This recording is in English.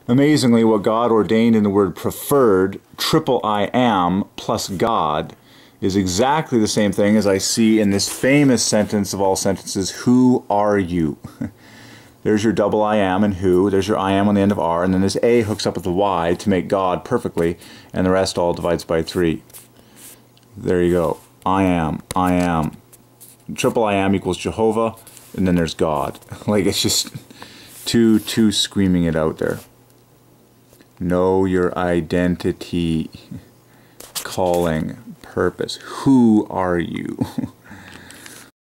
Amazingly, what God ordained in the word preferred, triple I am plus God, is exactly the same thing as I see in this famous sentence of all sentences, who are you? There's your double I am and who, there's your I am on the end of R, and then this A hooks up with the Y to make God perfectly, and the rest all divides by 3. There you go. I am. Triple I am equals Jehovah, and then there's God. Like, it's just two screaming it out there. Know your identity, calling, purpose. Who are you?